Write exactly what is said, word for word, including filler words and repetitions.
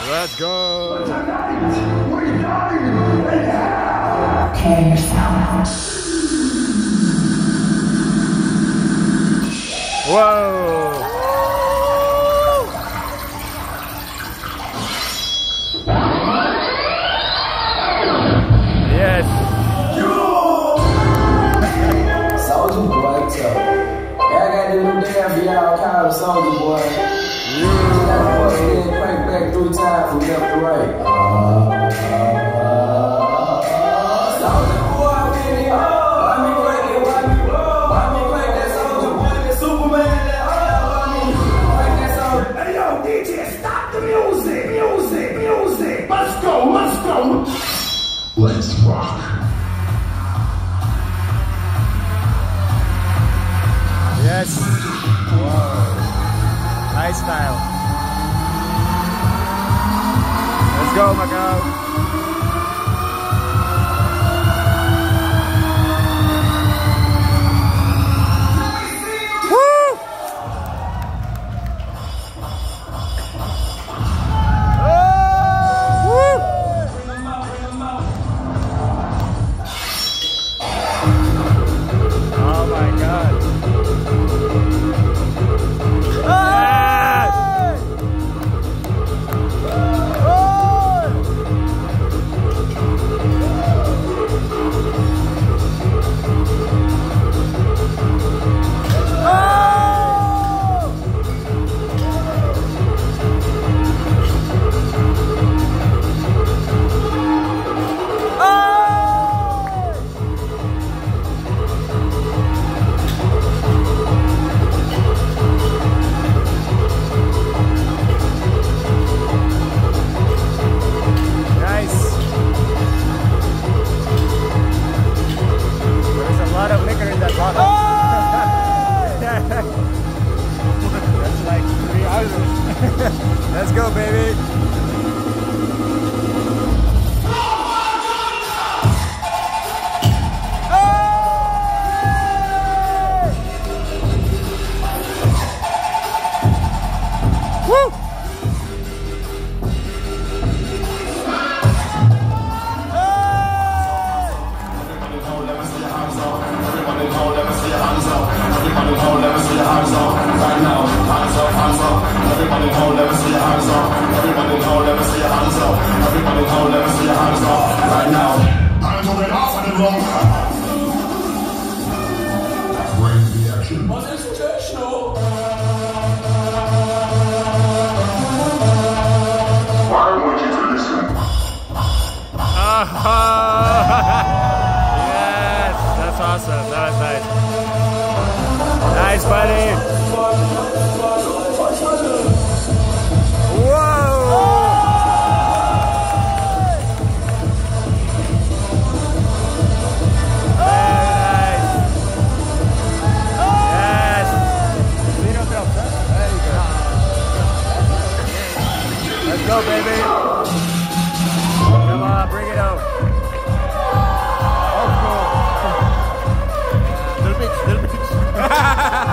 Let's go. Tonight, we're dying in hell. Prepare yourself. Whoa. Yes. Soldier boy, too. I got this new damn V R called Soldier Boy. Yeah. Got the fucking crank back three times from left to right. Uh, uh, uh, Soldier Boy, we in here. Why me crank it? Why me? Why me crank that Soldier Boy? That Superman? That uh, why me crank that Soldier? Hey yo, D J, stop the music, music, music. Let's go, let's go. Let's rock. Yes. Whoa. Nice style. Let's go, Macau. Let's go, baby. Woo! Everybody hold, let me see your hands up right now. Hands up, hands up. Everybody hold, let me see your hands up. Everybody hold, let me see your hands up. Everybody hold, let me see your hands up right now. Hands up and off and wrong. Bring the action. Was it intentional? I want you to listen. Yes, that's awesome. That was nice. Nice, buddy. Whoa! Very nice. Yes. Let's go, baby. Come on, bring it out. Oh, cool. Little bit, little bit.